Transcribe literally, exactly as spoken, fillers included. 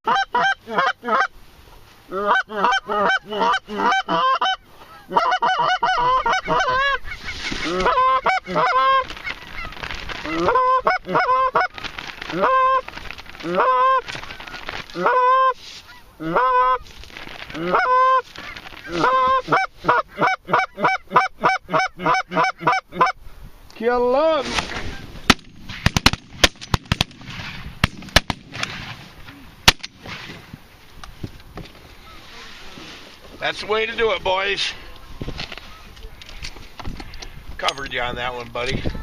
Kill up. That's the way to do it, boys. Covered you on that one, buddy.